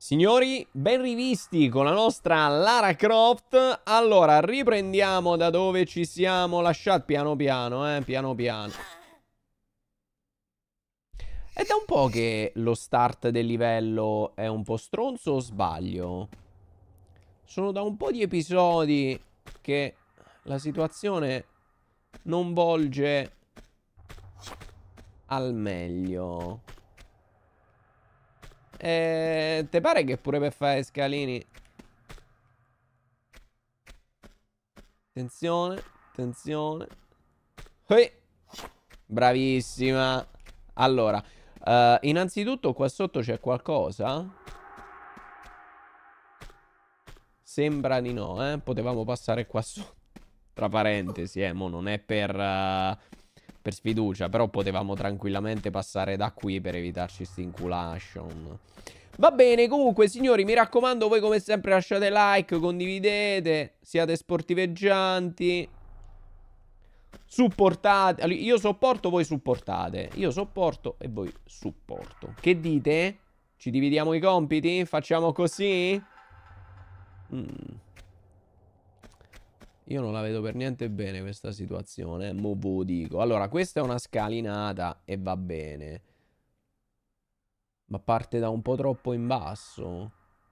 Signori, ben rivisti con la nostra Lara Croft. Allora, riprendiamo da dove ci siamo lasciati piano piano, piano piano. È da un po' che lo start del livello è un po' stronzo o sbaglio? Sono da un po' di episodi che la situazione non volge al meglio. Te pare che pure per fare scalini? Attenzione, attenzione. Bravissima. Allora, innanzitutto qua sotto c'è qualcosa? Sembra di no, eh. Potevamo passare qua sotto. Tra parentesi, mo non è per sfiducia, però potevamo tranquillamente passare da qui per evitarci sti inculation. Va bene, comunque, signori, mi raccomando, voi come sempre lasciate like, condividete, siate sportiveggianti, supportate. Allora, io sopporto, voi supportate. Io sopporto e voi supporto. Che dite? Ci dividiamo i compiti? Facciamo così? Io non la vedo per niente bene questa situazione, mo ve lo dico. Allora, questa è una scalinata e va bene. Ma parte da un po' troppo in basso.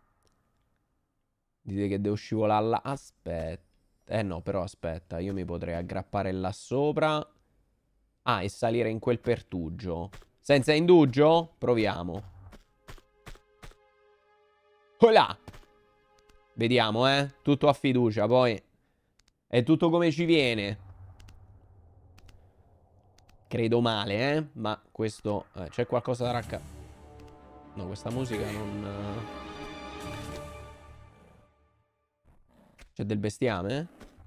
Dite che devo scivolare là. Aspetta. No, però aspetta. Io mi potrei aggrappare là sopra. Ah, e salire in quel pertugio. Senza indugio? Proviamo. Olà! Vediamo, Tutto a fiducia, poi è tutto come ci viene. Credo male, ma questo... c'è qualcosa da raccontare. No, questa musica non... C'è del bestiame?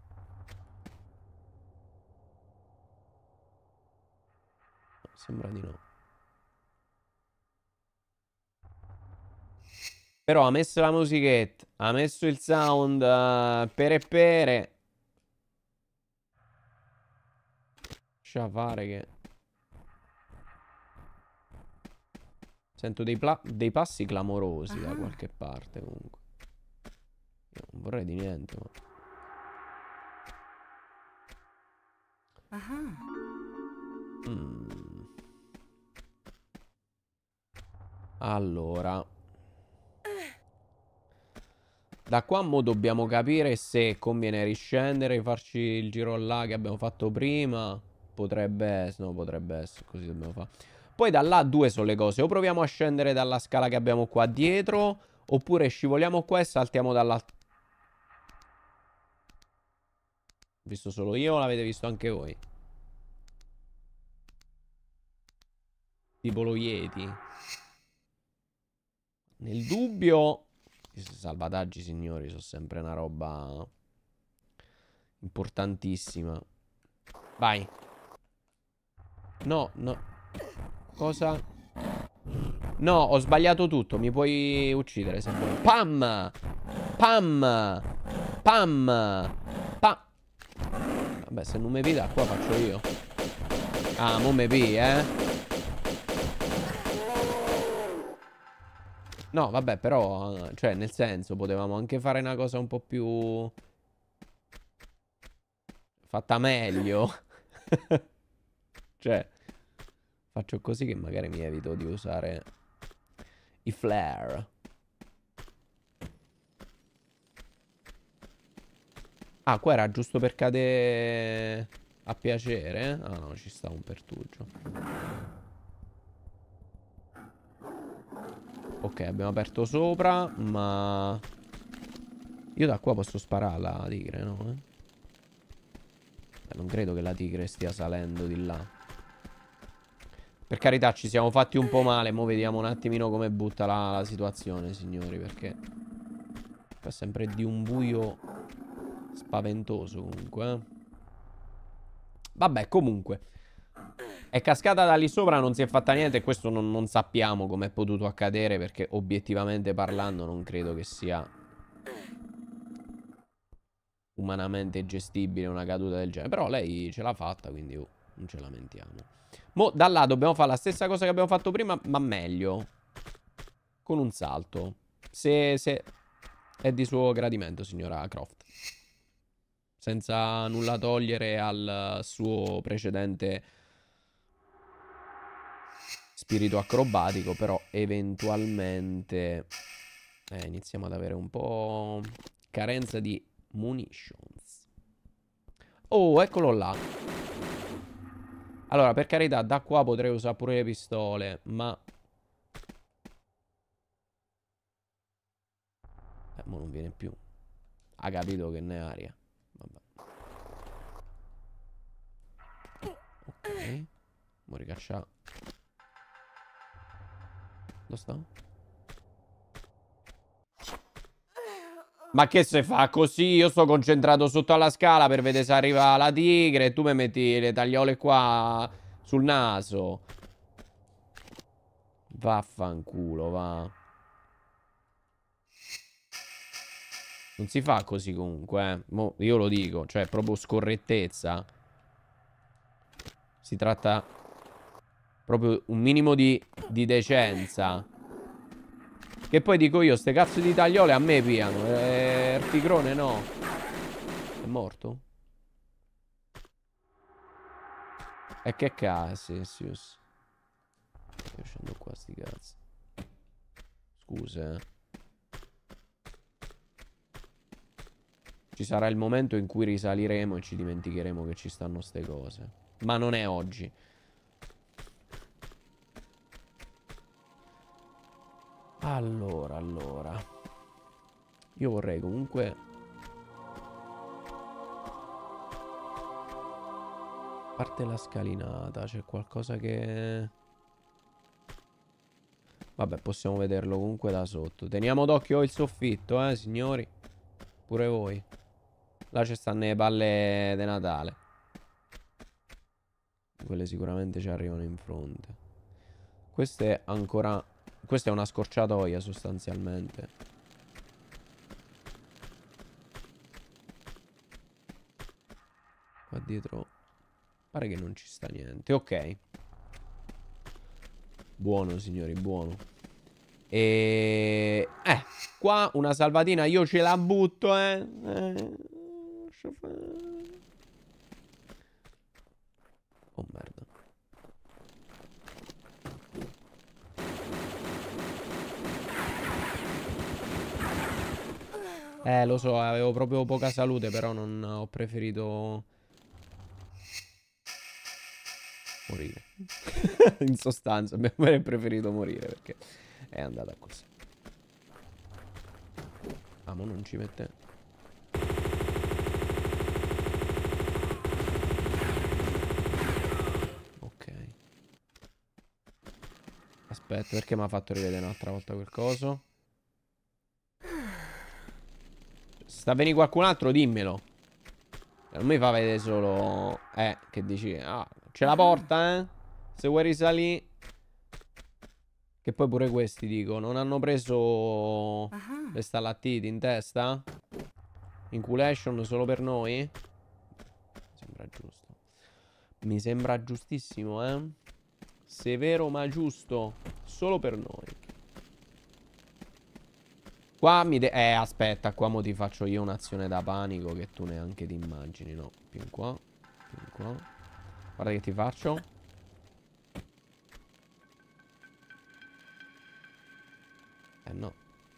No, sembra di no. Però ha messo la musichetta, ha messo il sound pere e pere. Lascia fare che... Sento dei passi clamorosi da qualche parte comunque. Io non vorrei di niente, ma... Allora, da qua mo dobbiamo capire se conviene riscendere, farci il giro là che abbiamo fatto prima. Potrebbe essere, no, potrebbe essere, così dobbiamo fare. Poi da là due sono le cose. O proviamo a scendere dalla scala che abbiamo qua dietro, oppure scivoliamo qua e saltiamo dall'altro. Visto solo io o l'avete visto anche voi? Tipo lo Yeti. Nel dubbio... I salvataggi, signori, sono sempre una roba importantissima. Vai. No, no. Cosa? No, ho sbagliato tutto. Mi puoi uccidere se vuoi. Pam! Pam! Pam! Pam! Vabbè, se non mi pida, qua faccio io. Ah, mo me pi, No, vabbè, però, cioè, nel senso, potevamo anche fare una cosa un po' più... fatta meglio. Cioè, faccio così che magari mi evito di usare i flare. Ah, qua era giusto per cadere a piacere? Ah no, ci sta un pertugio. Ok, abbiamo aperto sopra, ma... Io da qua posso sparare alla tigre, no? Beh, non credo che la tigre stia salendo di là. Per carità, ci siamo fatti un po' male. Mo' vediamo un attimino come butta la situazione, signori, perché... Fa sempre di un buio spaventoso, comunque, Vabbè, comunque... È cascata da lì sopra, non si è fatta niente e questo non sappiamo come è potuto accadere perché obiettivamente parlando non credo che sia umanamente gestibile una caduta del genere. Però lei ce l'ha fatta, quindi non ce lamentiamo. Mo da là dobbiamo fare la stessa cosa che abbiamo fatto prima, ma meglio. Con un salto. se è di suo gradimento, signora Croft. Senza nulla togliere al suo precedente spirito acrobatico, però eventualmente iniziamo ad avere un po' carenza di munitions. Oh, eccolo là. Allora, per carità, da qua potrei usare pure le pistole, ma... mo non viene più. Ha capito che ne è aria. Vabbè. Ok. Mo ricaccia. Dove sta? Ma che se fa così? Io sto concentrato sotto alla scala per vedere se arriva la tigre e tu mi metti le tagliole qua sul naso. Vaffanculo, va. Non si fa così comunque, Mo, io lo dico, cioè proprio scorrettezza. Si tratta proprio un minimo di decenza. Che poi dico io, ste cazzo di tagliole a me piano. Il ticrone no. È morto? E che cazzo, Sius. Io scendo qua sti cazzi. Scusa, Ci sarà il momento in cui risaliremo e ci dimenticheremo che ci stanno ste cose. Ma non è oggi. Allora. Io vorrei comunque... A parte la scalinata, c'è qualcosa che... Vabbè, possiamo vederlo comunque da sotto. Teniamo d'occhio il soffitto, signori. Pure voi. Là ci stanno le palle di Natale. Quelle sicuramente ci arrivano in fronte. Questa è ancora... Questa è una scorciatoia sostanzialmente. Qua dietro pare che non ci sta niente. Ok. Buono, signori, buono. E... qua una salvatina io ce la butto, Oh, merda. Lo so, avevo proprio poca salute, però non ho preferito morire. In sostanza, abbiamo preferito morire perché è andata così. Ah, ma non ci mette... Ok. Aspetta, perché mi ha fatto rivedere un'altra volta quel coso? Se sta a venire qualcun altro, dimmelo. Non mi fa vedere solo... che dici? Ah, c'è la porta, Se vuoi risalire... Che poi pure questi, dico, non hanno preso le stalattiti in testa? Inculation solo per noi? Mi sembra giusto. Mi sembra giustissimo, Severo ma giusto. Solo per noi. Qua mi aspetta, qua mo ti faccio io un'azione da panico che tu neanche ti immagini, no? Più in qua, più in qua. Guarda che ti faccio. No.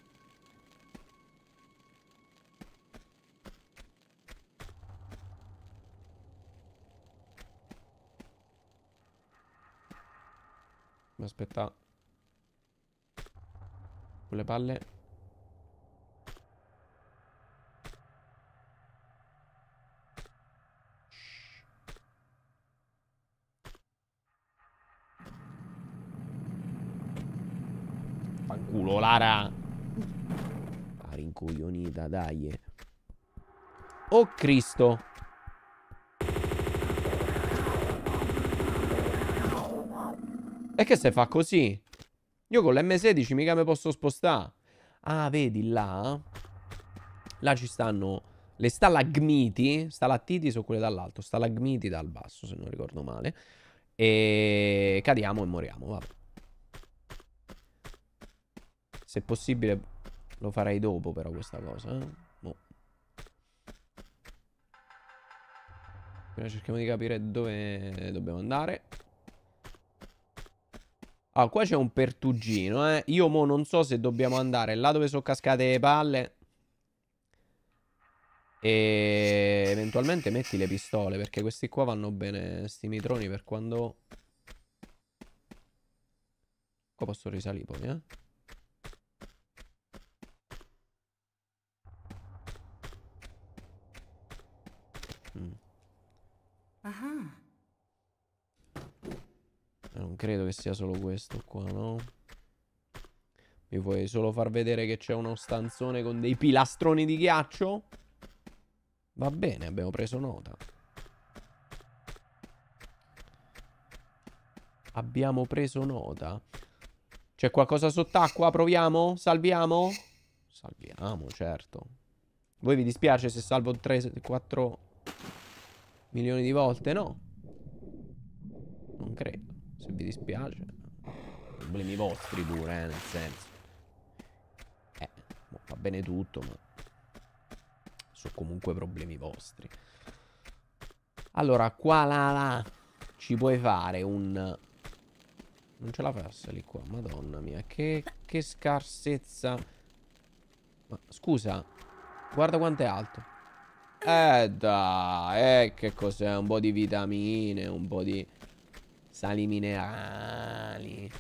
Aspetta. Con le palle. Fanculo, Lara. Ah, rincoglionita, dai. Oh, Cristo. E che se fa così? Io con l'M16 mica mi posso spostare. Ah, vedi là? Là ci stanno le stalagmiti. Stalattiti sono quelle dall'alto. Stalagmiti dal basso, se non ricordo male. E cadiamo e moriamo, vabbè. Se possibile Lo farei dopo però questa cosa, Mo. Prima cerchiamo di capire dove dobbiamo andare. Ah, qua c'è un pertugino, Io mo non so se dobbiamo andare là dove sono cascate le palle. E eventualmente metti le pistole, perché questi qua vanno bene, sti mitroni, per quando... Qua posso risalire poi, Non credo che sia solo questo qua, no? Mi vuoi solo far vedere che c'è uno stanzone con dei pilastroni di ghiaccio? Va bene, abbiamo preso nota. Abbiamo preso nota. C'è qualcosa sott'acqua? Proviamo? Salviamo? Salviamo, certo. Voi vi dispiace se salvo 3-4 milioni di volte? No. Non credo. Se vi dispiace. Problemi vostri pure, nel senso. Va bene tutto, ma... sono comunque problemi vostri. Allora, qua là ci puoi fare un... Non ce la fai a salire qua, madonna mia. Che scarsezza. Ma scusa, guarda quanto è alto. Dai, che cos'è? Un po' di vitamine, un po' di sali minerali.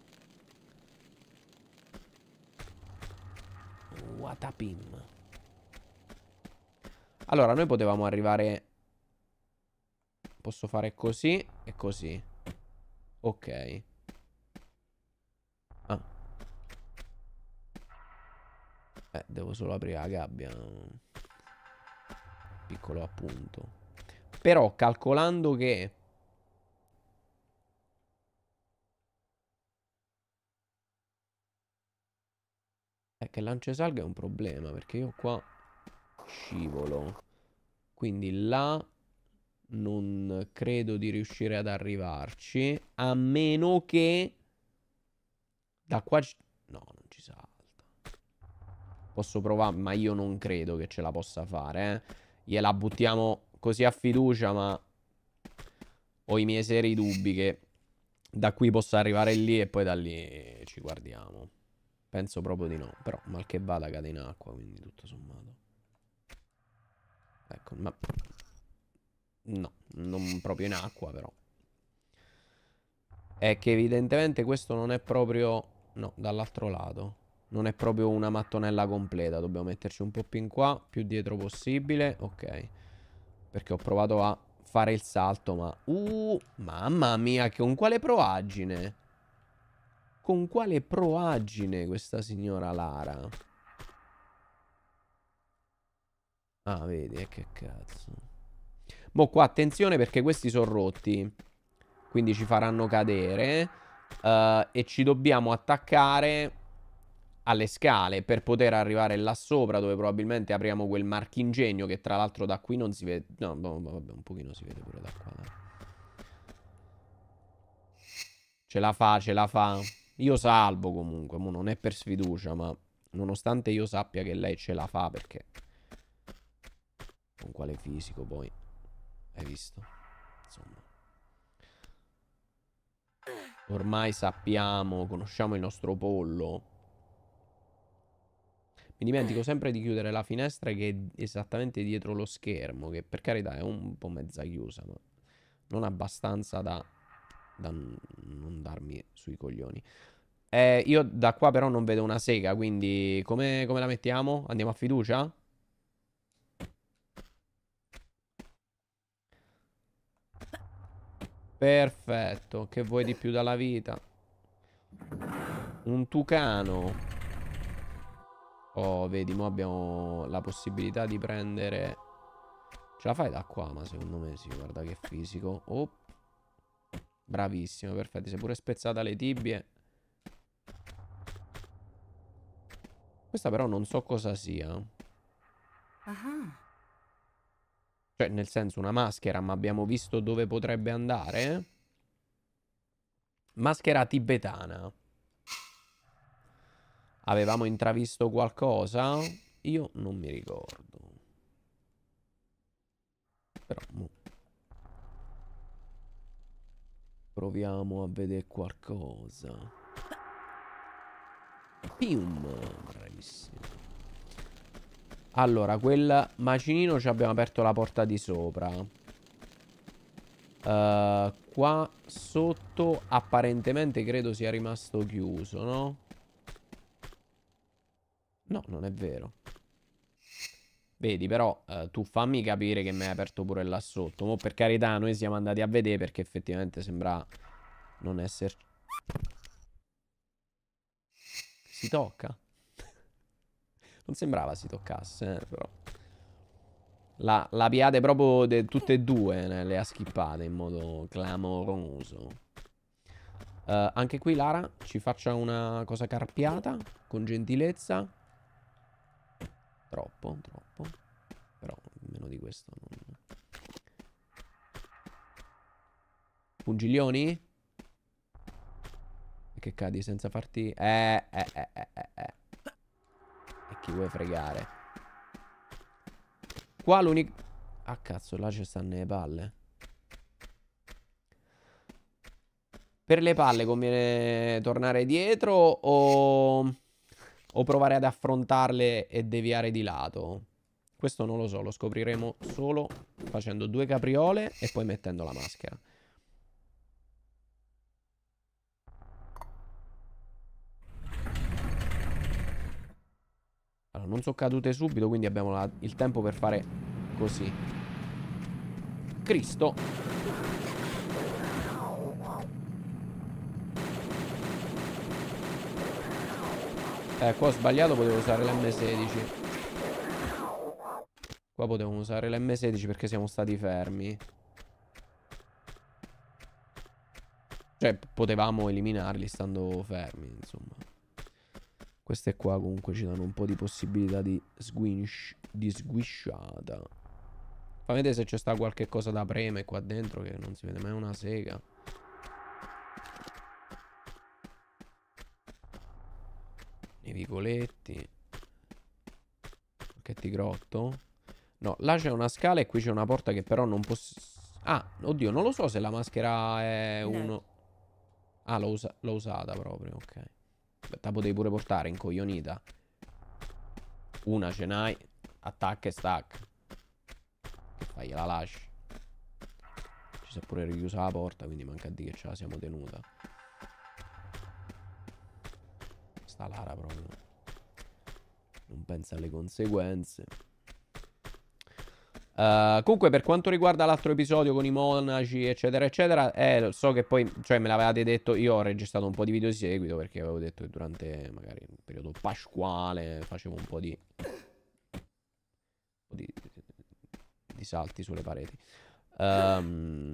Watapim. Allora, noi potevamo arrivare... Posso fare così e così. Ok. Ah. Devo solo aprire la gabbia. Piccolo appunto. Però calcolando che... che lanciasalga è un problema, perché io qua scivolo. Quindi là non credo di riuscire ad arrivarci. A meno che... Da qua... No, non ci salta. Posso provare, ma io non credo che ce la possa fare, Gliela buttiamo così a fiducia, ma... Ho i miei seri dubbi che da qui possa arrivare lì e poi da lì ci guardiamo. Penso proprio di no. Però mal che vada cade in acqua, quindi tutto sommato. Ecco, ma... No, non proprio in acqua però. È che evidentemente questo non è proprio... No, dall'altro lato. Non è proprio una mattonella completa. Dobbiamo metterci un po' più in qua, più dietro possibile. Ok. Perché ho provato a fare il salto, ma... mamma mia, con quale proagine? Con quale proagine questa signora Lara? Ah, vedi, che cazzo. Mo' qua attenzione perché questi sono rotti. Quindi ci faranno cadere. E ci dobbiamo attaccare alle scale per poter arrivare là sopra, dove probabilmente apriamo quel marchingegno che tra l'altro da qui non si vede. No, vabbè, un pochino si vede pure da qua. Ce la fa, ce la fa. Io salvo comunque, mo non è per sfiducia, ma nonostante io sappia che lei ce la fa, perché... Con quale fisico poi? Hai visto? Insomma. Ormai sappiamo, conosciamo il nostro pollo. Mi dimentico sempre di chiudere la finestra che è esattamente dietro lo schermo, che per carità è un po' mezza chiusa, ma non abbastanza da non darmi sui coglioni. Io da qua però non vedo una sega, quindi come la mettiamo? Andiamo a fiducia? Perfetto, che vuoi di più dalla vita? Un tucano. Oh, vedi, mo abbiamo la possibilità di prendere... Ce la fai da qua, ma secondo me sì, guarda che fisico. Oh, bravissimo, perfetto. Si è pure spezzata le tibie. Questa però non so cosa sia. Cioè, nel senso, una maschera, ma abbiamo visto dove potrebbe andare? Maschera tibetana. Avevamo intravisto qualcosa? Io non mi ricordo. Però proviamo a vedere qualcosa. Pium. Bravissimo. Allora, quel macinino ci abbiamo aperto la porta di sopra. Qua sotto apparentemente credo sia rimasto chiuso, no? No, non è vero. Vedi, però tu fammi capire che mi hai aperto pure là sotto. Mo' per carità, noi siamo andati a vedere perché effettivamente sembra non esserci. Si tocca? Non sembrava si toccasse, però. La piate proprio tutte e due, le ha skippate in modo clamoroso. Anche qui Lara ci faccia una cosa carpiata, con gentilezza. Troppo, troppo. Però meno di questo non... Pungiglioni? Che cadi senza farti... E chi vuoi fregare? Qua l'unico... Ah cazzo, là ci stanno le palle. Per le palle conviene tornare dietro o provare ad affrontarle e deviare di lato? Questo non lo so, lo scopriremo solo facendo 2 capriole e poi mettendo la maschera. Allora, non sono cadute subito, quindi abbiamo il tempo per fare così. Cristo! Qua ho sbagliato, potevo usare l'M16. Qua potevo usare l'M16 perché siamo stati fermi. Cioè, potevamo eliminarli stando fermi, insomma. Queste qua comunque ci danno un po' di possibilità di sguisciata. Fammi vedere se c'è sta qualche cosa da preme qua dentro, che non si vede mai una sega. I vicoletti. Che ti grotto. No, là c'è una scala e qui c'è una porta che però non posso... Ah, oddio, non lo so se la maschera è uno... Ah, l'ho usata proprio, ok. Te la potevi pure portare incoglionita. Una ce n'hai. Attacca e stacca. Che fai? La lasci. Ci si è pure richiusa la porta, quindi manca a dire che ce la siamo tenuta. Sta Lara proprio non pensa alle conseguenze. Comunque per quanto riguarda l'altro episodio con i monaci eccetera eccetera, so che poi, cioè me l'avevate detto, io ho registrato un po' di video di seguito perché avevo detto che durante magari il periodo pasquale facevo un po' di salti sulle pareti, un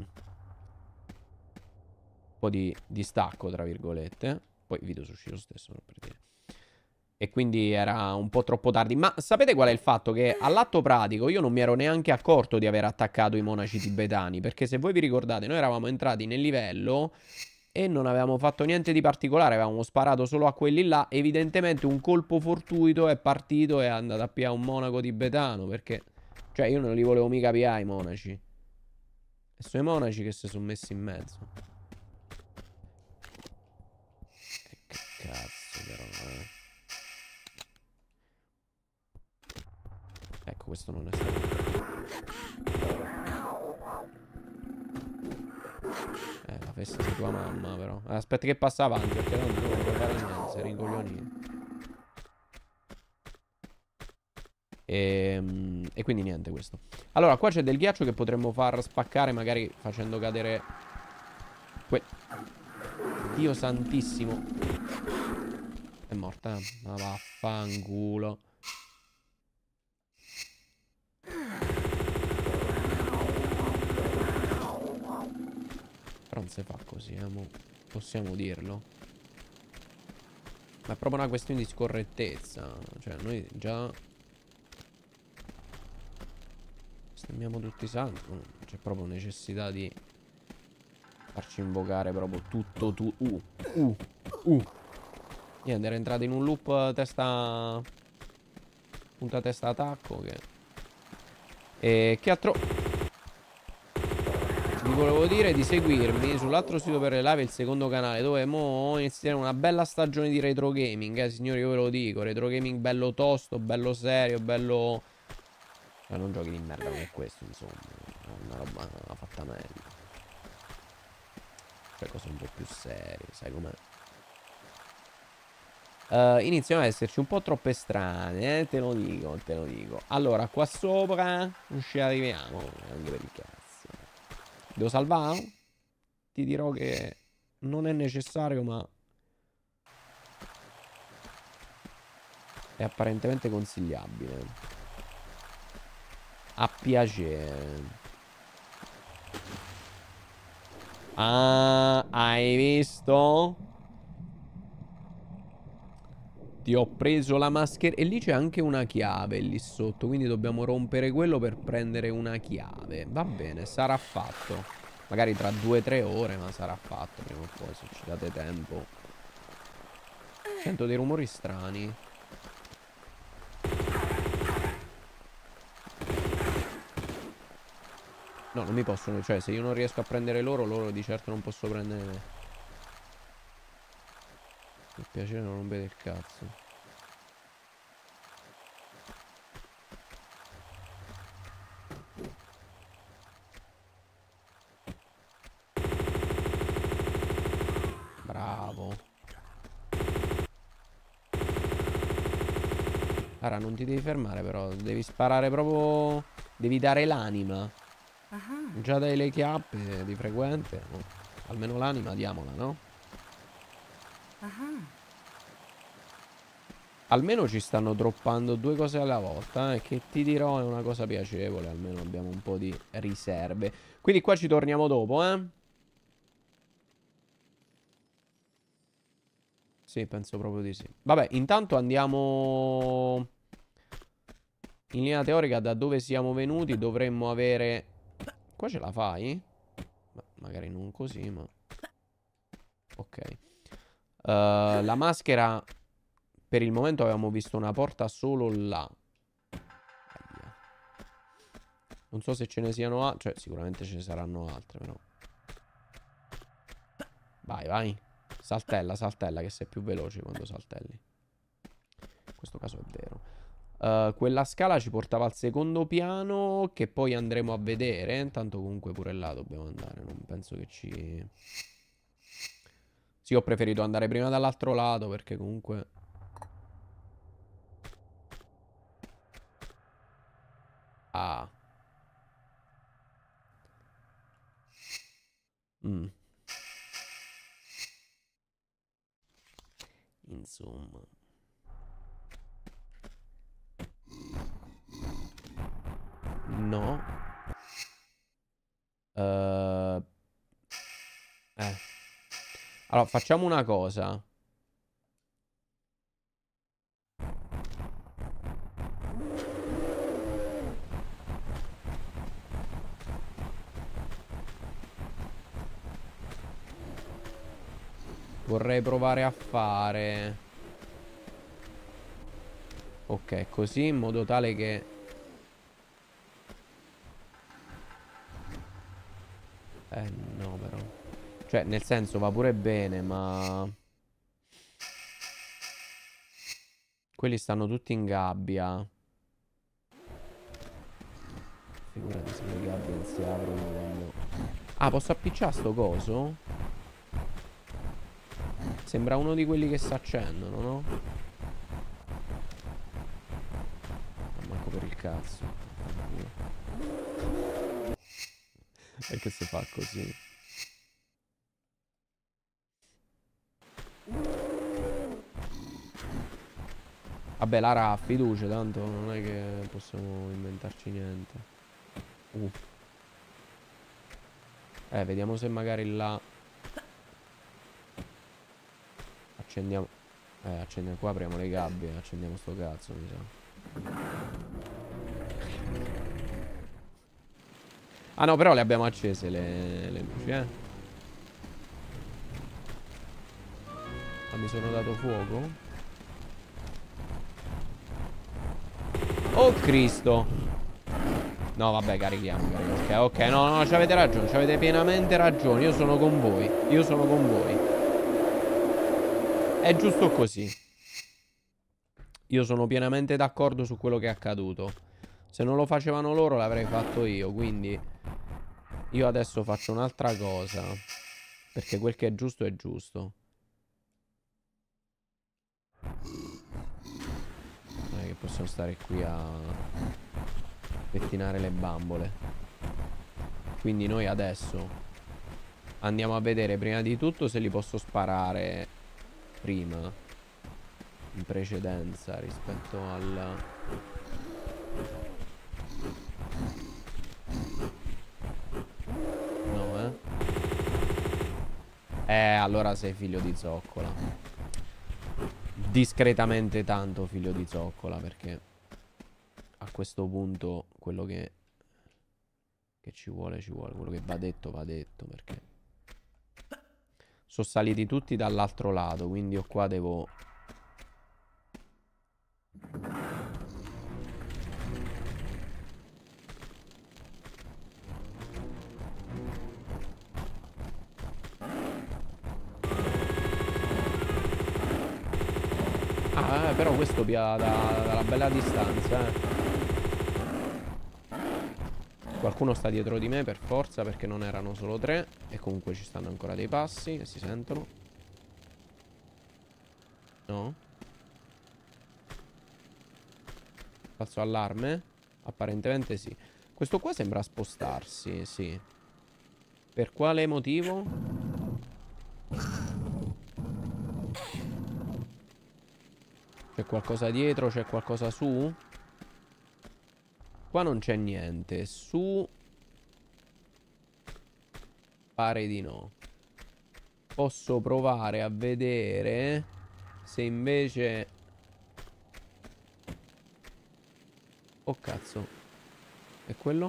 po' di stacco tra virgolette. Poi il video è uscito lo stesso, per dire. E quindi era un po' troppo tardi. Ma sapete qual è il fatto? Che all'atto pratico io non mi ero neanche accorto di aver attaccato i monaci tibetani. Perché se voi vi ricordate, noi eravamo entrati nel livello e non avevamo fatto niente di particolare. Avevamo sparato solo a quelli là. Evidentemente un colpo fortuito è partito e è andato a piare un monaco tibetano. Perché, cioè, io non li volevo mica piare i monaci. E sono i monaci che si sono messi in mezzo. Che cazzo però, Ecco, questo non è stato... la festa di tua mamma, però. Aspetta che passa avanti, perché non puoi fare niente, sei rincoglionito. E quindi niente questo. Allora, qua c'è del ghiaccio che potremmo far spaccare, magari facendo cadere... Dio santissimo. È morta, ma vaffanculo. Però non si fa così, possiamo dirlo. Ma è proprio una questione di scorrettezza. Cioè, noi già stemmiamo tutti i santi. C'è proprio necessità di farci invocare proprio tutto tu. Niente, era entrato in un loop testa... punta testa attacco che... E che altro... Vi volevo dire di seguirmi sull'altro sito per le live, il secondo canale, dove mo inizieremo una bella stagione di retro gaming, signori, io ve lo dico. Retro gaming bello tosto, bello serio, bello... Cioè, non giochi di merda come questo, insomma. È una roba fatta meglio. Cioè, cose un po' più serie, sai com'è? Iniziano ad esserci un po' troppe strane, te lo dico, te lo dico. Allora, qua sopra non ci arriviamo, anche per il cazzo. Devo salvare? Ti dirò che non è necessario, ma è apparentemente consigliabile. A piacere. Ah, hai visto? Ti ho preso la maschera. E lì c'è anche una chiave lì sotto. Quindi dobbiamo rompere quello per prendere una chiave. Va bene, sarà fatto. Magari tra 2 o 3 ore, ma sarà fatto prima o poi, se ci date tempo. Sento dei rumori strani. No, non mi possono. Cioè, se io non riesco a prendere loro, loro di certo non posso prendere me. Per piacere non rompete il cazzo. Bravo. Ora non ti devi fermare però. Devi sparare proprio. Devi dare l'anima. Già dai le chiappe di frequente. Oh, almeno l'anima diamola, no? Almeno ci stanno droppando 2 cose alla volta, che ti dirò è una cosa piacevole. Almeno abbiamo un po' di riserve. Quindi qua ci torniamo dopo, eh? Sì, penso proprio di sì. Vabbè, intanto andiamo... In linea teorica da dove siamo venuti dovremmo avere... Qua ce la fai? Beh, magari non così, ma... Ok. La maschera... Per il momento avevamo visto una porta solo là. Aia. Non so se ce ne siano altre. Cioè, sicuramente ce ne saranno altre, però. Vai, vai. Saltella, saltella, che sei più veloce quando saltelli. In questo caso è vero. Quella scala ci portava al secondo piano, che poi andremo a vedere. Tanto comunque pure là dobbiamo andare. Non penso che ci... Sì, ho preferito andare prima dall'altro lato, perché comunque... Ah. Mm. Insomma. No. Eh. Allora, facciamo una cosa. Vorrei provare a fare... Ok, così in modo tale che... no però. Cioè, nel senso, va pure bene, ma... Quelli stanno tutti in gabbia. Figurati se le gabbie non si aprono quando... Ah, posso appicciare sto coso? Sembra uno di quelli che si accendono, no? Ma manco per il cazzo. E che si fa così? Vabbè, Lara ha fiducia, tanto non è che possiamo inventarci niente. Vediamo se magari là... Accendiamo... accendiamo qua, apriamo le gabbie, accendiamo sto cazzo, mi sa. Ah no, però le abbiamo accese le luci, mi sono dato fuoco. Oh Cristo. No vabbè, carichiamo. Ok, no, no, avete ragione. Avete pienamente ragione. Io sono con voi. Io sono con voi. È giusto così. Io sono pienamente d'accordo su quello che è accaduto. Se non lo facevano loro l'avrei fatto io. Quindi io adesso faccio un'altra cosa. Perché quel che è giusto è giusto. Non è che possiamo stare qui a pettinare le bambole. Quindi noi adesso andiamo a vedere prima di tutto se li posso sparare prima, in precedenza rispetto al... No, allora sei figlio di zoccola. Discretamente tanto figlio di zoccola, perché a questo punto quello che ci vuole, ci vuole. Quello che va detto, perché sono saliti tutti dall'altro lato, quindi io qua devo... però questo pia dalla bella distanza, Qualcuno sta dietro di me per forza, perché non erano solo 3. E comunque ci stanno ancora dei passi, e si sentono. No? Falso allarme? Apparentemente sì. Questo qua sembra spostarsi, sì. Per quale motivo? C'è qualcosa dietro? C'è qualcosa su? Qua non c'è niente. Su... pare di no. Posso provare a vedere se invece... Oh cazzo. E quello?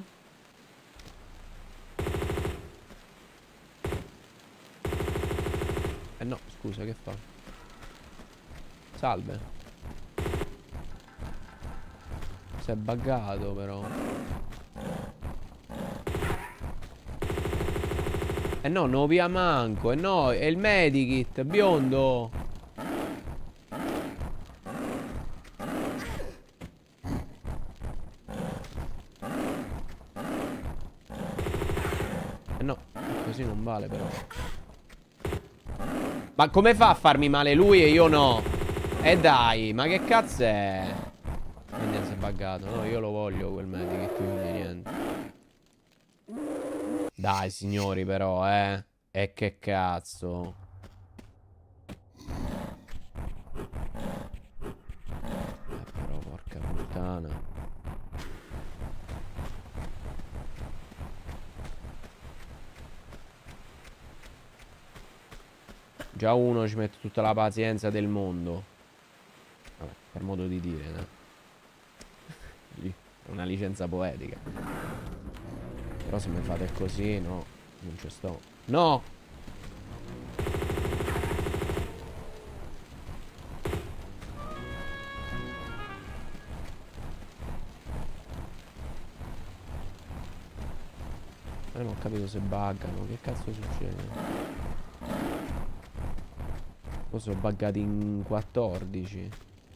No, scusa, che fa? Salve. Si è buggato però. No, non via manco. No, è il medikit, biondo. No, così non vale però. Ma come fa a farmi male lui e io no? Dai, ma che cazzo è? Quindi si è buggato. No, io lo voglio quel medikit, quindi niente. Dai, signori, però, E che cazzo. Però, porca puttana. Già uno ci mette tutta la pazienza del mondo. Vabbè, per modo di dire, no? Una licenza poetica. Però se mi fate così, no. Non ci sto. No! Non ho capito se buggano. Che cazzo succede? Poi sono buggati in 14.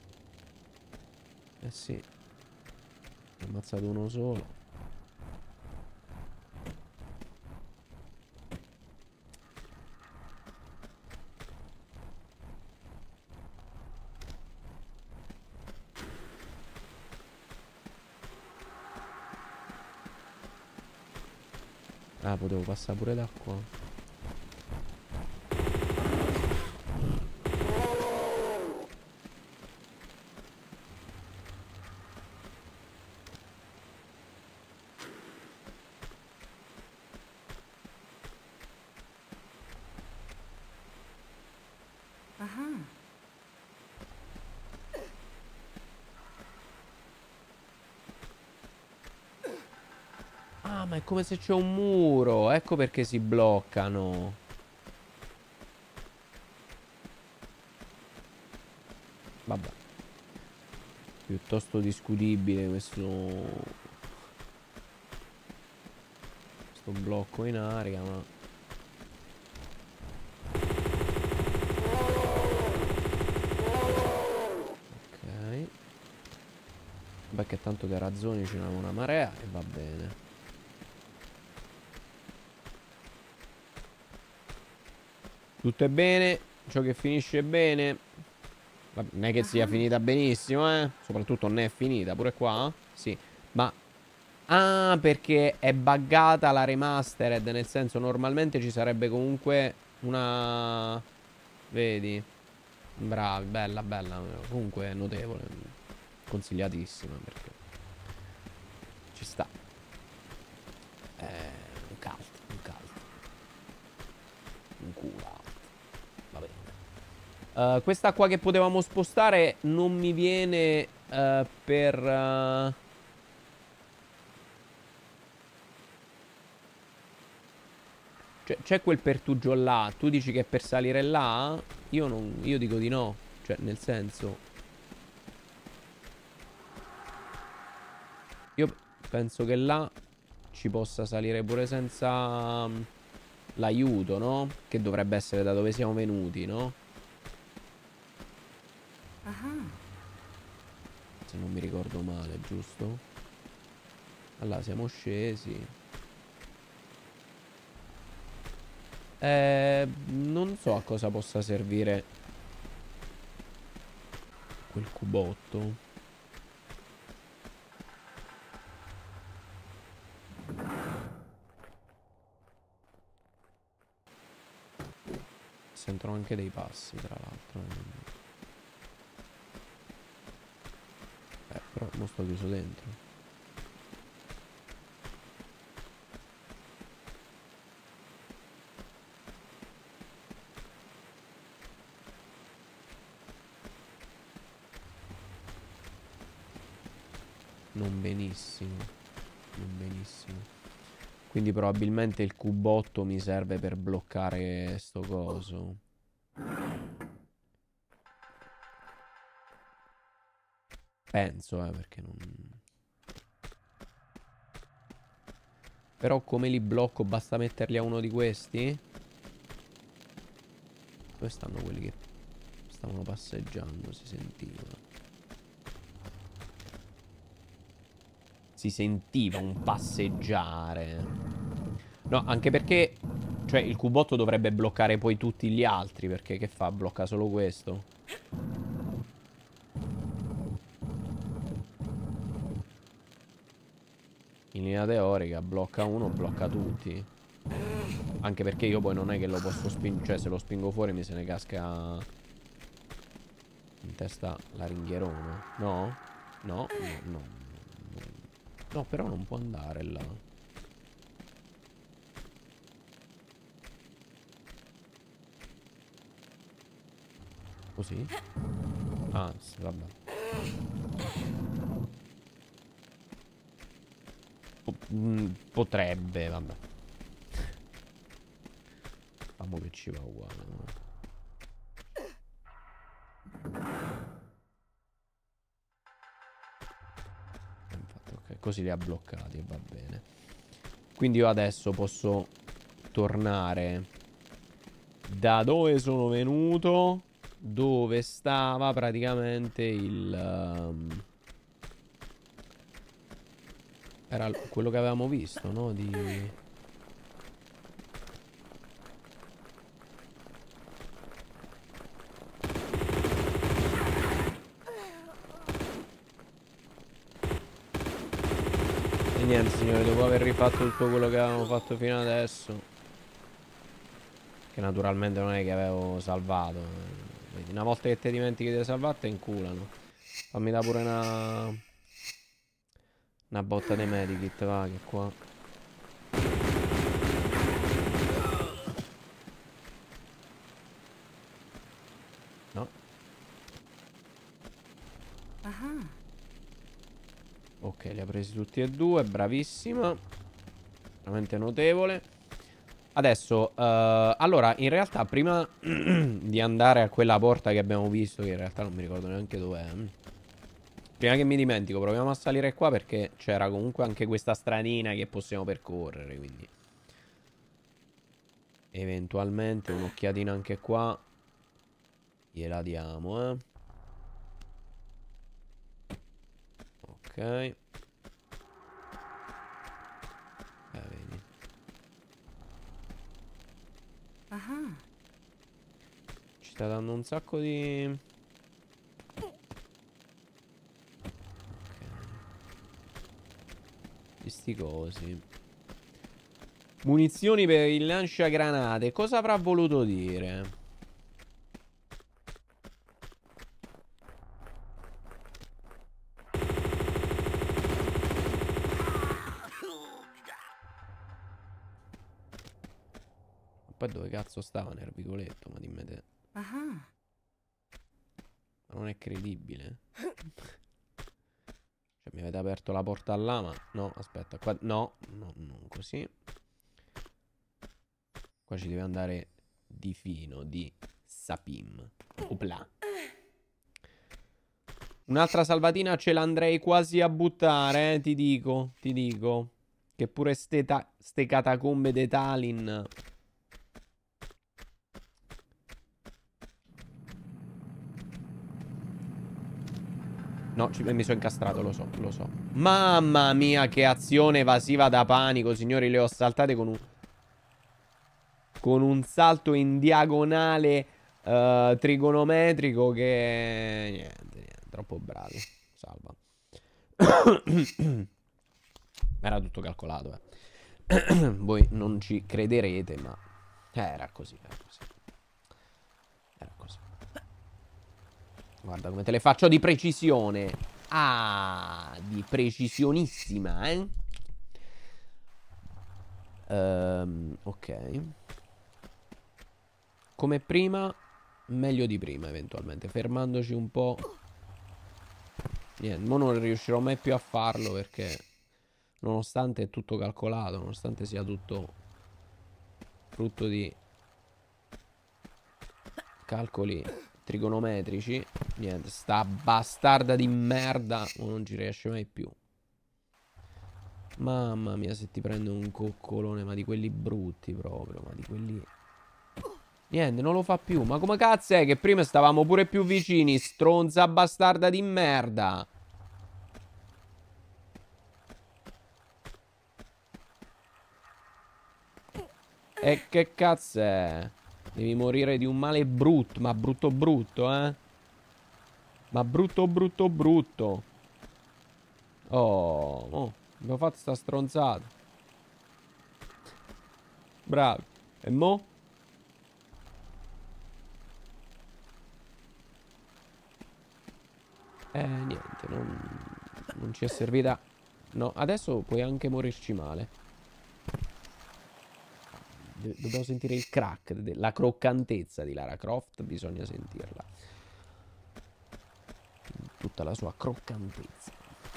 Eh sì. Ho ammazzato uno solo. Ah, potevo passare pure da qua. Ah, ma è come se c'è un muro. Ecco perché si bloccano. piuttosto discutibile questo blocco in aria, ma... Ok. Beh, che tanto che razzoni ce n'è una marea e va bene. Tutto è bene, ciò che finisce bene. Non è che sia finita benissimo, soprattutto non è finita, pure qua. Sì, ma... Ah, perché è buggata la remastered, nel senso normalmente ci sarebbe comunque una... Vedi? Bravi, bella, bella. Comunque notevole. Consigliatissima perché ci sta. Un cult, un cult. Un culo. Va bene. Questa qua che potevamo spostare non mi viene per... C'è quel pertugio là. Tu dici che per salire là? Io dico di no. Cioè, nel senso... Io penso che là ci possa salire pure senza l'aiuto, no? Che dovrebbe essere da dove siamo venuti, no? Se non mi ricordo male, giusto? Allora, siamo scesi. Non so a cosa possa servire quel cubotto. Sentono anche dei passi, tra l'altro. Però mo sto chiuso dentro. Non benissimo. Non benissimo. Quindi probabilmente il cubotto mi serve per bloccare sto coso. Penso, perché non... Però come li blocco? Basta metterli a uno di questi? Dove stanno quelli che stavano passeggiando? Si sentiva. Si sentiva un passeggiare. No, anche perché... Cioè, il cubotto dovrebbe bloccare poi tutti gli altri. Perché che fa? Blocca solo questo. In linea teorica, blocca uno, blocca tutti. Anche perché io poi non è che lo posso spingere. Cioè, se lo spingo fuori mi se ne casca in testa la ringhierona. No? No? No, no. No, però non può andare là. Così? Ah, sì, vabbè. Potrebbe, vabbè. Famo che ci va uguale, no? Infatti, ok, così li ha bloccati e va bene. Quindi io adesso posso tornare da dove sono venuto, dove stava praticamente il... era quello che avevamo visto, no? Di... E niente, signore, dopo aver rifatto tutto quello che avevamo fatto fino adesso, che naturalmente non è che avevo salvato, vedi, una volta che ti dimentichi di salvare te inculano. Fammi da pure una botta dei medikit, va, che qua... No. Ok, li ha presi tutti e due, bravissima. Veramente notevole. Adesso, allora, in realtà, prima di andare a quella porta che abbiamo visto, che in realtà non mi ricordo neanche dov'è, Prima che mi dimentico, proviamo a salire qua perché c'era comunque anche questa stranina che possiamo percorrere, quindi eventualmente un'occhiatina anche qua gliela diamo, eh. Ok. Vedi. Ci sta dando un sacco di... Ok. Di sti cosi. Munizioni per il lanciagranate. Cosa avrà voluto dire? Poi dove cazzo stava Nervicoletto? Ma dimmi te. Ma non è credibile. Cioè, mi avete aperto la porta là, ma... No, aspetta, qua... No, no, non così. Qua ci deve andare di fino, di sapim. Opla. Un'altra salvatina ce l'andrei quasi a buttare, ti dico, ti dico. Che pure ste catacombe di Tallinn... No, mi sono incastrato, lo so, lo so. Mamma mia, che azione evasiva da panico, signori. Le ho saltate con un salto in diagonale trigonometrico che... Niente, troppo bravi. Salva. Era tutto calcolato, Voi non ci crederete, ma... era così, era così. Era così. Guarda come te le faccio di precisione. Ah, di precisionissima, eh? Ok. Come prima, meglio di prima, eventualmente. Fermandoci un po'. Niente, ma non riuscirò mai più a farlo perché... Nonostante è tutto calcolato, nonostante sia tutto frutto di calcoli trigonometrici, niente, sta bastarda di merda non ci riesce mai più. Mamma mia, se ti prende un coccolone, ma di quelli brutti proprio, ma di quelli... Niente, non lo fa più. Ma come cazzo è che prima stavamo pure più vicini, stronza bastarda di merda? E che cazzo è? Devi morire di un male brutto, ma brutto brutto, eh? Ma brutto brutto brutto. Oh, abbiamo fatto sta stronzata. Bravi. E mo? Niente, non ci è servita. No, adesso puoi anche morirci male. Dobbiamo sentire il crack, la croccantezza di Lara Croft, bisogna sentirla. Tutta la sua croccantezza.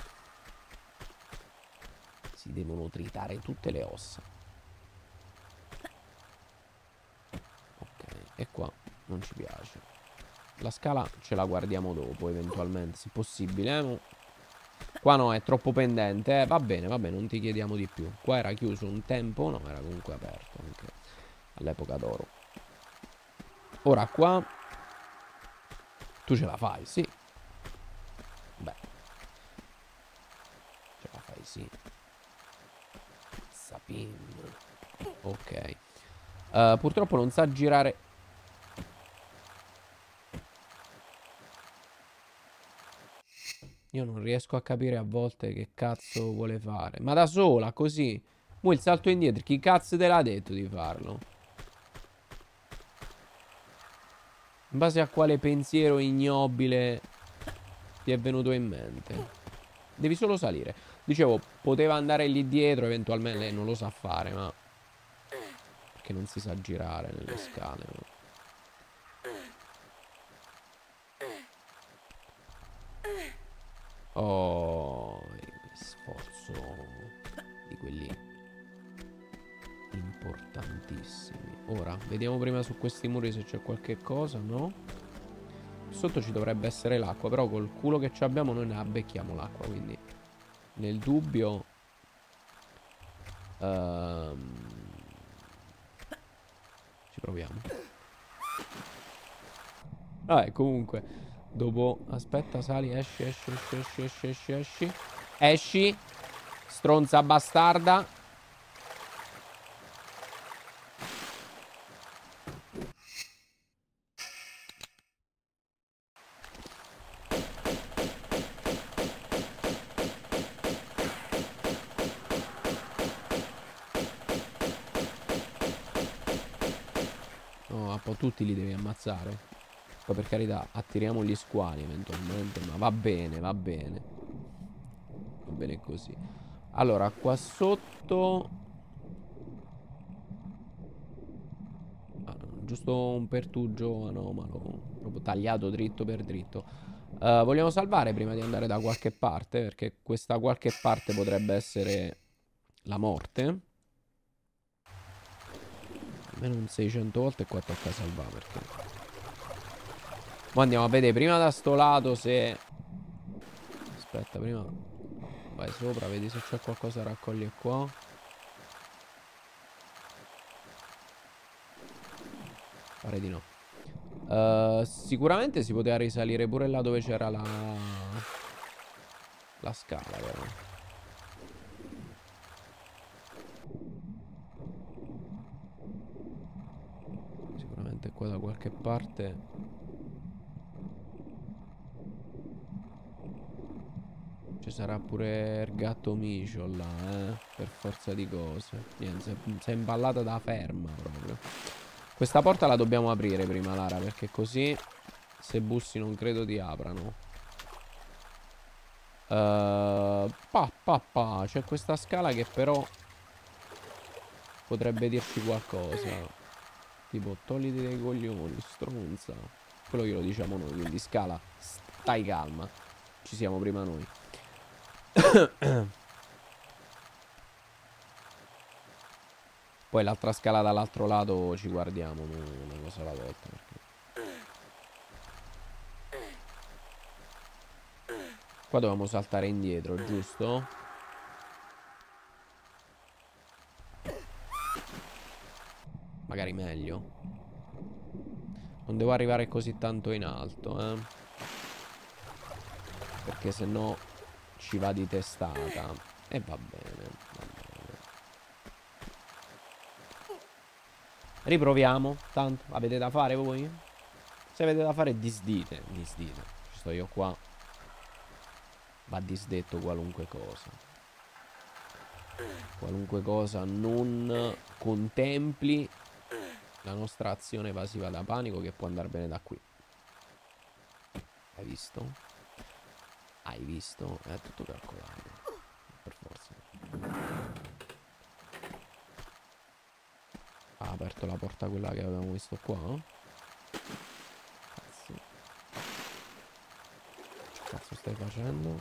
Si devono tritare tutte le ossa. Ok, e qua non ci piace. La scala ce la guardiamo dopo, eventualmente, se possibile. Qua no, è troppo pendente. Va bene, non ti chiediamo di più. Qua era chiuso un tempo, no, era comunque aperto anche all'epoca d'oro. Ora qua tu ce la fai, sì. Beh, ce la fai, sì. Sapim. Ok. Purtroppo non sa girare. Io non riesco a capire a volte che cazzo vuole fare. Ma da sola, così. Mo' il salto indietro, chi cazzo te l'ha detto di farlo? In base a quale pensiero ignobile ti è venuto in mente? Devi solo salire. Dicevo, poteva andare lì dietro, eventualmente lei non lo sa fare, ma... Perché non si sa girare nelle scale, no? Oh, sforzo di quelli importantissimi. Ora, vediamo prima su questi muri se c'è qualche cosa, no? sotto ci dovrebbe essere l'acqua. Però col culo che ci abbiamo noi ne abbecchiamo l'acqua. Quindi nel dubbio ci proviamo. Vabbè, comunque dopo... Aspetta, sali, esci, esci, esci, esci, esci, esci, esci. Esci, stronza bastarda. No, un po' tutti li devi ammazzare. Poi per carità, attiriamo gli squali eventualmente. Ma va bene, va bene. Va bene così. Allora, qua sotto... giusto un pertugio anomalo. Proprio tagliato dritto per dritto. Vogliamo salvare prima di andare da qualche parte? Perché questa qualche parte potrebbe essere la morte. Almeno un 600 volte e qua tocca salvare perché... Ma andiamo a vedere prima da sto lato se... Aspetta, prima vai sopra, vedi se c'è qualcosa da raccogliere qua. Pare di no. Sicuramente si poteva risalire pure là dove c'era la scala, però. Sicuramente qua da qualche parte. Ci sarà pure il gatto micio là, per forza di cose. Niente, si è imballata da ferma proprio. Questa porta la dobbiamo aprire prima, Lara, perché così se bussi non credo ti aprano. C'è questa scala che però potrebbe dirci qualcosa. Tipo, togliti dei coglioni, stronza. Quello glielo diciamo noi, quindi scala, stai calma. Ci siamo prima noi. Poi l'altra scala dall'altro lato ci guardiamo una cosa alla volta. Perché... Qua dovevamo saltare indietro, giusto? Magari meglio. Non devo arrivare così tanto in alto, perché sennò ci va di testata. E va bene, va bene. Riproviamo. Tanto, avete da fare voi? Se avete da fare disdite. Disdite. Ci sto io qua. Va disdetto qualunque cosa. Qualunque cosa non contempli la nostra azione evasiva da panico, che può andare bene da qui. Hai visto? Hai visto? È tutto calcolato. Per forza. Ha aperto la porta quella che avevamo visto qua. Cazzo. Che cazzo stai facendo?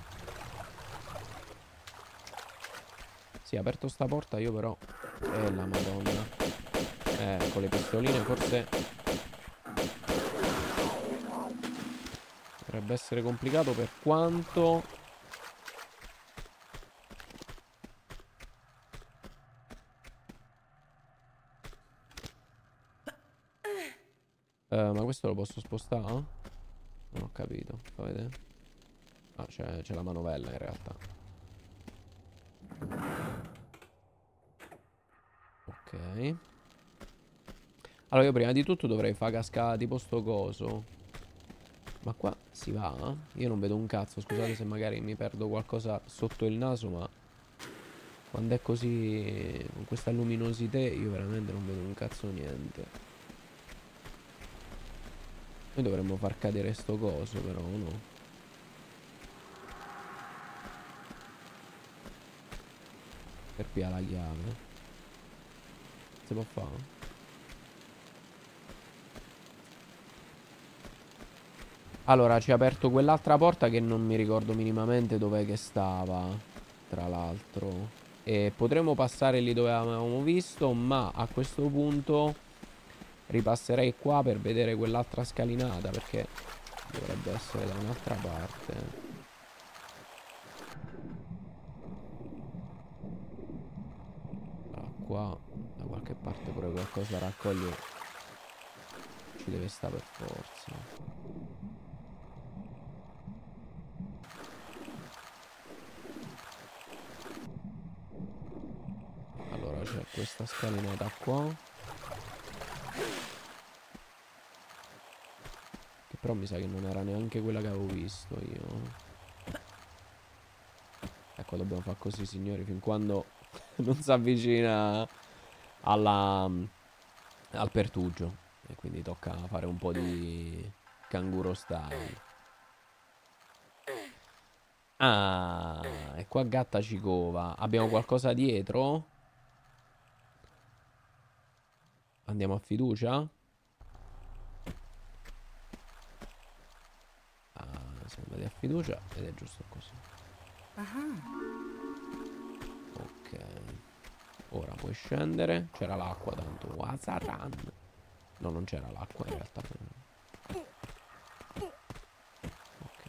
Sì, ha aperto sta porta, io però... la madonna. Con le pistoline forse... Potrebbe essere complicato per quanto... ma questo lo posso spostare? Non ho capito. Fa vedere. Ah, c'è la manovella in realtà. Ok. Allora io prima di tutto dovrei far cascare tipo sto coso. Ma qua si va? Io non vedo un cazzo. Scusate se magari mi perdo qualcosa sotto il naso, ma quando è così, con questa luminosità, io veramente non vedo un cazzo niente. Noi dovremmo far cadere sto coso però, no? Per piare la chiave. Si può fare? Allora, ci ha aperto quell'altra porta che non mi ricordo minimamente dov'è che stava, tra l'altro. E potremmo passare lì dove avevamo visto, ma a questo punto ripasserei qua per vedere quell'altra scalinata, perché Dovrebbe essere da un'altra parte. Qua da qualche parte pure qualcosa da raccogliere ci deve stare per forza. Allora c'è questa scalinata qua, che però mi sa che non era neanche quella che avevo visto io. Ecco, dobbiamo fare così, signori, fin quando non si avvicina al pertugio. E quindi tocca fare un po' di canguro style. Ah, e qua gatta ci cova. Abbiamo qualcosa dietro? Andiamo a fiducia? Ah, siamo andati a fiducia ed è giusto così. Ok. Ora puoi scendere. C'era l'acqua tanto. Wasaran. No, non c'era l'acqua in realtà. Ok.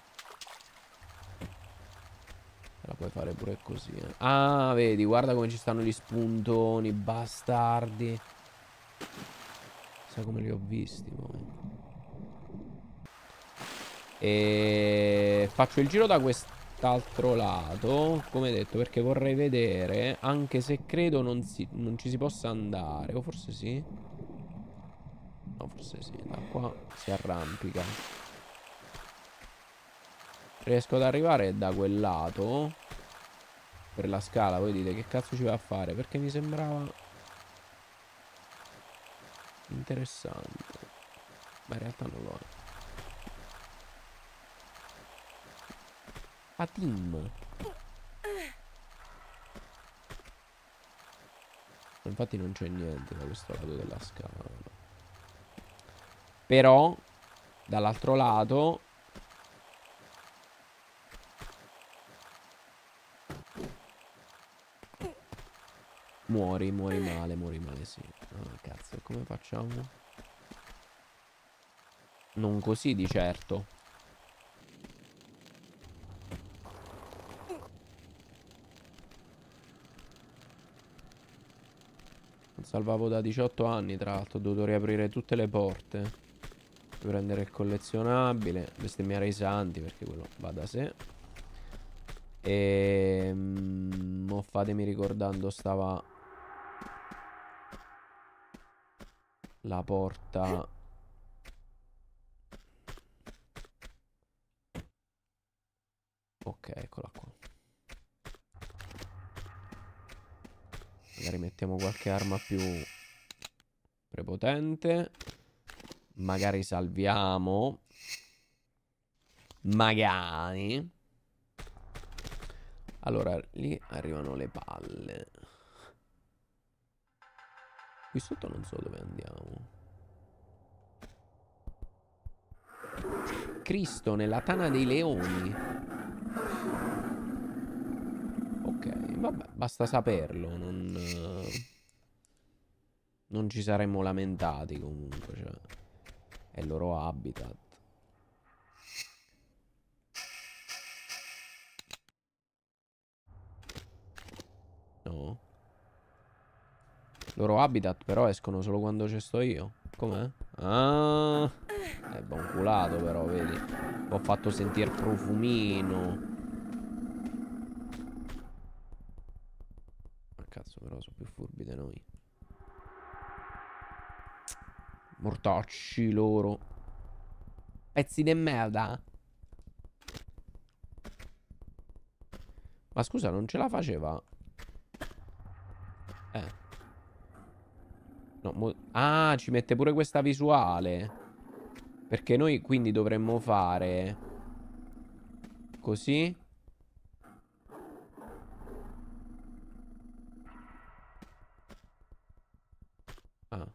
La puoi fare pure così, eh. Ah, vedi, guarda come ci stanno gli spuntoni, bastardi. Sai come li ho visti poi. E faccio il giro da quest'altro lato, come detto, perché vorrei vedere, anche se credo non ci si possa andare. O forse sì? No, forse sì. Da qua si arrampica. Riesco ad arrivare da quel lato per la scala. Voi dite che cazzo ci va a fare? Perché mi sembrava interessante. Ma in realtà non lo è. Patim. Infatti non c'è niente da questo lato della scala. Però dall'altro lato muori male, sì. Ah, cazzo, e come facciamo? Non così di certo. Non salvavo da 18 anni, tra l'altro. Ho dovuto riaprire tutte le porte. Per prendere il collezionabile. Bestemmiare i santi, perché quello va da sé. E... mo fatemi ricordando, stava la porta... Ok, eccola qua. Magari mettiamo qualche arma più prepotente. Magari salviamo. Magari. Allora, lì arrivano le palle. Qui sotto non so dove andiamo. Cristo nella tana dei leoni. Ok, vabbè, basta saperlo. Non ci saremmo lamentati comunque. Cioè, è il loro habitat. No. Loro habitat però escono solo quando ci sto io. Com'è? Ah, è buon culato però, vedi. Ho fatto sentire profumino. Ma cazzo, però sono più furbi di noi. Mortacci loro. Pezzi di merda. Ma scusa, non ce la faceva? Eh. No, ah, ci mette pure questa visuale. Perché noi quindi dovremmo fare così. Ah.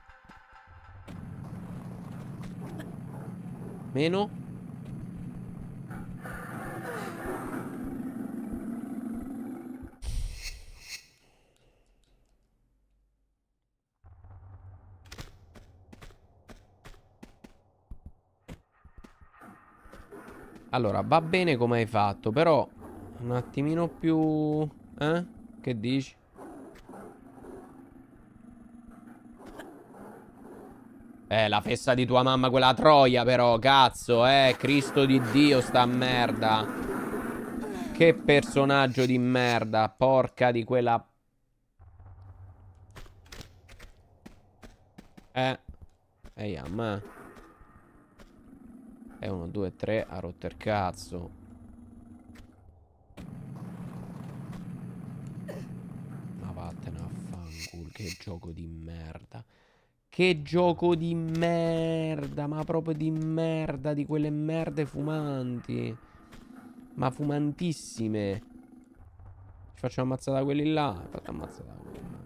Meno. Allora, va bene come hai fatto, però un attimino più... Eh? Che dici? La festa di tua mamma, quella troia, però, cazzo, Cristo di Dio, sta merda. Che personaggio di merda, porca di quella... Ehi, a me. 1, 2, 3, ha rotto il cazzo. Ma vattene a fanculo, che gioco di merda. Che gioco di merda, ma proprio di merda, di quelle merde fumanti. Ma fumantissime. Ci faccio ammazzare da quelli là. Fate ammazzare da quelli là.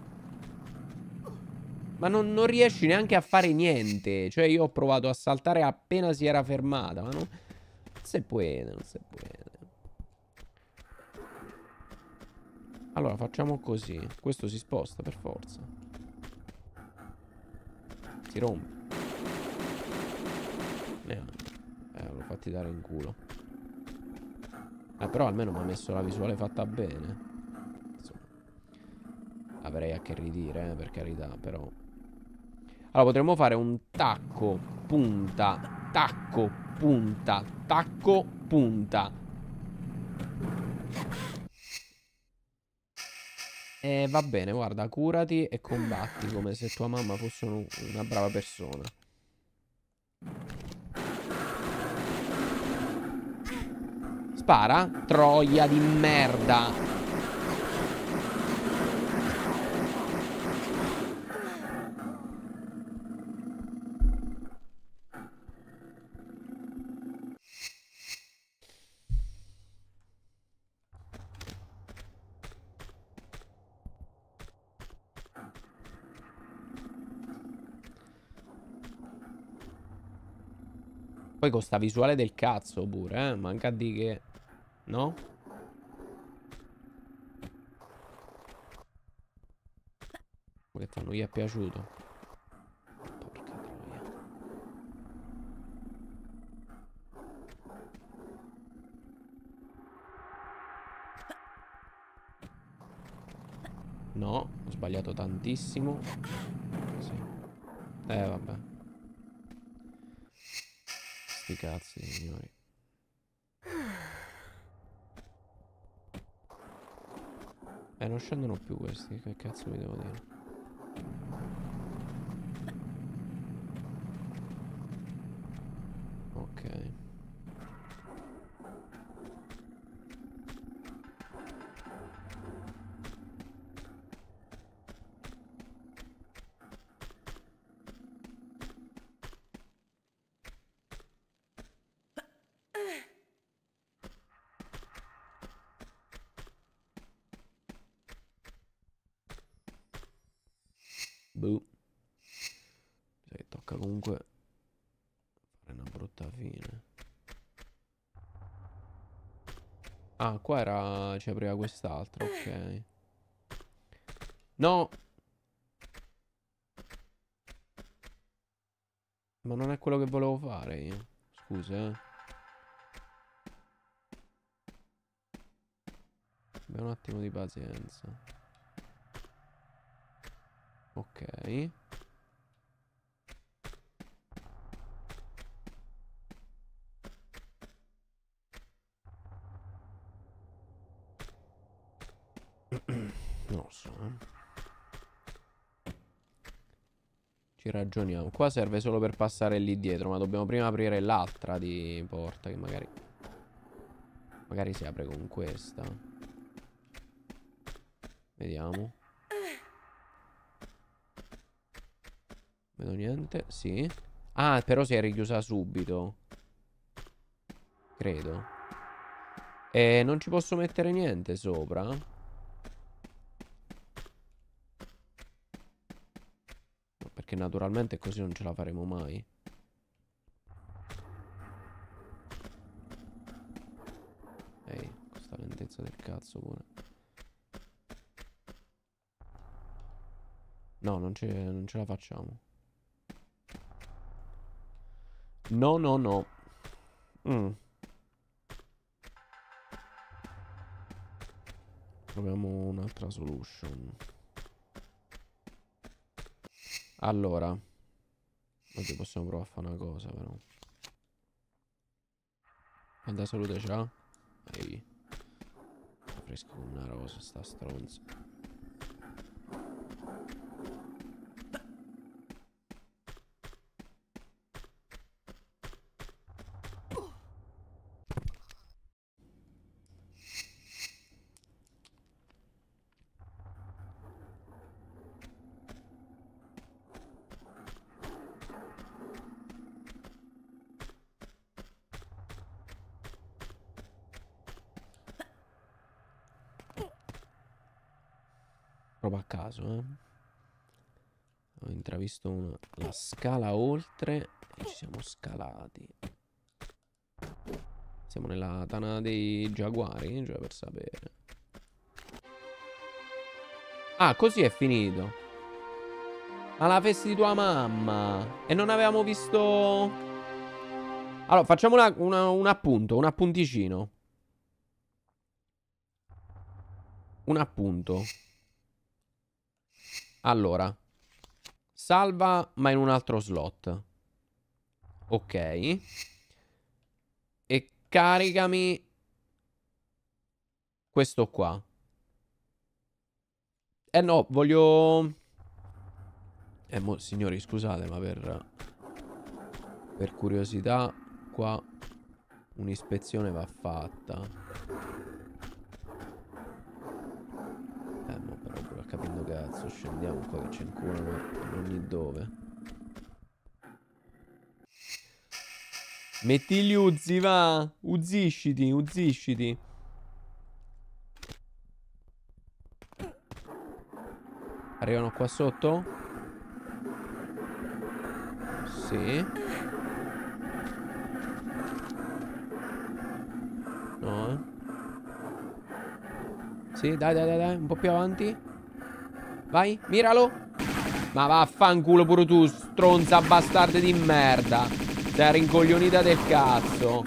Ma non riesci neanche a fare niente. Cioè io ho provato a saltare appena si era fermata. Ma non si può, non si può. Allora facciamo così. Questo si sposta per forza. Si rompe. L'ho fatti dare in culo. Però almeno mi ha messo la visuale fatta bene. Insomma, avrei a che ridire, per carità, però. Allora potremmo fare un tacco, punta, tacco, punta, tacco, punta. Va bene, guarda, curati e combatti come se tua mamma fosse una brava persona. Spara, troia di merda. Poi con sta visuale del cazzo pure, manca di che... No? Che non gli è piaciuto. Porca troia. No, ho sbagliato tantissimo. Sì. Vabbè. Sti cazzi, signori. Non scendono più questi. Che cazzo vi devo dire? Ok. Boh. Che tocca comunque fare una brutta fine. Ah, qua era... ci apriva quest'altro, ok. No! Ma non è quello che volevo fare io. Scusa, Abbi un attimo di pazienza. Ok. Non lo so, Ci ragioniamo. Qua serve solo per passare lì dietro, ma dobbiamo prima aprire l'altra di porta, che magari... Magari si apre con questa. Vediamo. Vedo niente, sì. Ah, però si è richiusa subito. Credo. E non ci posso mettere niente sopra? No, perché naturalmente così non ce la faremo mai. Ehi, questa lentezza del cazzo pure. No, non ce la facciamo. No, no, no. Proviamo un'altra solution. Allora, oggi possiamo provare a fare una cosa però. Quanta salute c'ha? Ehi. Fresco come una rosa sta stronza. Proprio a caso, eh. Ho intravisto la scala oltre e ci siamo scalati. Siamo nella tana dei giaguari, cioè per sapere. Ah, così è finito. Ma la festa di tua mamma. E non avevamo visto... Allora, facciamo un appunto, un appunticino. Un appunto. Allora. Salva, ma in un altro slot. Ok. E caricami questo qua. Eh no, voglio... signori, scusate, ma per curiosità, qua un'ispezione va fatta. Mo però pure capendo cazzo, scendiamo qua che c'è inculano in ogni dove. Metti gli uzzi, va! Uzzisciti, uzzisciti. Arrivano qua sotto? Sì. No, eh. Sì, dai, dai, dai, dai, un po' più avanti. Vai, miralo. Ma vaffanculo pure tu, stronza bastarda di merda. Sei rincoglionita del cazzo.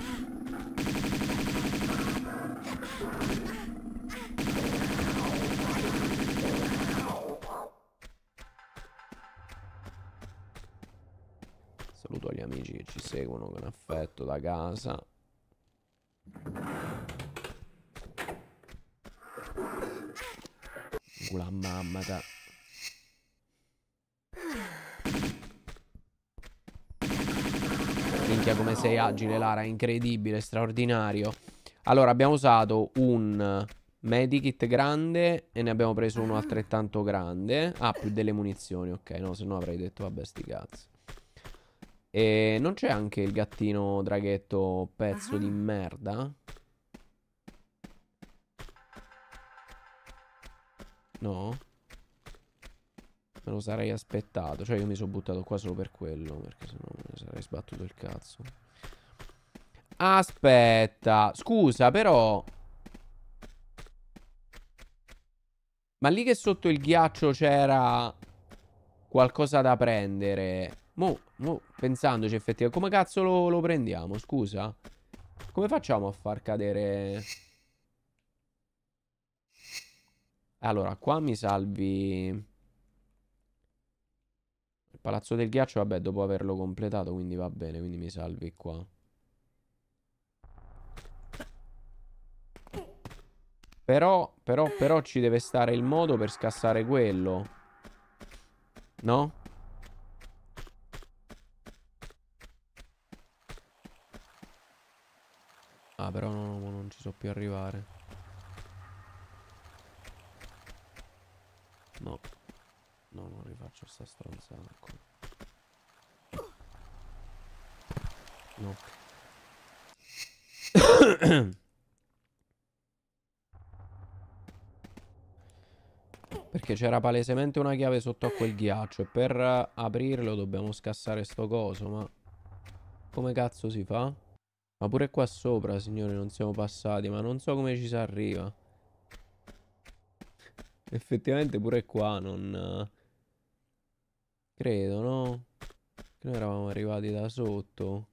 Saluto agli amici che ci seguono con affetto da casa. Culo mamma ta. Minchia come sei agile Lara, incredibile, straordinario. Allora abbiamo usato un medikit grande e ne abbiamo preso uno altrettanto grande. Ah, più delle munizioni, ok, no, se no avrei detto vabbè sti cazzi. E non c'è anche il gattino draghetto pezzo di merda? No? Me lo sarei aspettato. Cioè io mi sono buttato qua solo per quello, perché sennò me ne sarei sbattuto il cazzo. Aspetta. Scusa, però... Ma lì che sotto il ghiaccio c'era qualcosa da prendere. Pensandoci effettivamente, come cazzo lo prendiamo? Scusa. Come facciamo a far cadere... Allora, qua mi salvi... Il palazzo del ghiaccio, vabbè, dopo averlo completato, quindi va bene, quindi mi salvi qua. Però ci deve stare il modo per scassare quello. No? Ah, però no, non ci so più arrivare. No. No, non rifaccio sta stronzata qua. No. Perché c'era palesemente una chiave sotto a quel ghiaccio. E per aprirlo dobbiamo scassare sto coso. Ma come cazzo si fa? Ma pure qua sopra, signori, non siamo passati. Ma non so come ci si arriva. Effettivamente pure qua non... Credo, no? Che noi eravamo arrivati da sotto.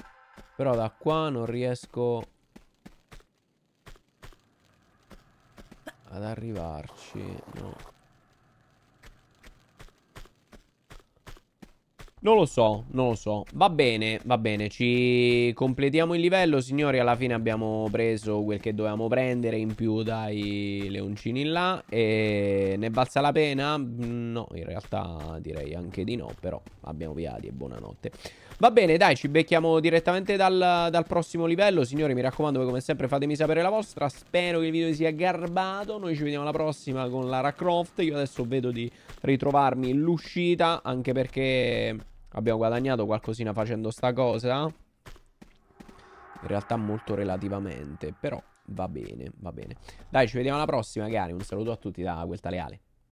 Però da qua non riesco... ad arrivarci, no. Non lo so, non lo so. Va bene, ci completiamo il livello, signori. Alla fine abbiamo preso quel che dovevamo prendere in più dai leoncini là. E ne valsa la pena? No, in realtà direi anche di no, però abbiamo viati e buonanotte. Va bene, dai, ci becchiamo direttamente dal prossimo livello. Signori, mi raccomando, voi come sempre fatemi sapere la vostra. Spero che il video sia garbato. Noi ci vediamo alla prossima con Lara Croft. Io adesso vedo di ritrovarmi l'uscita, anche perché abbiamo guadagnato qualcosina facendo sta cosa. In realtà molto relativamente, però va bene, va bene. Dai, ci vediamo alla prossima, cari. Un saluto a tutti da quel tale Ale.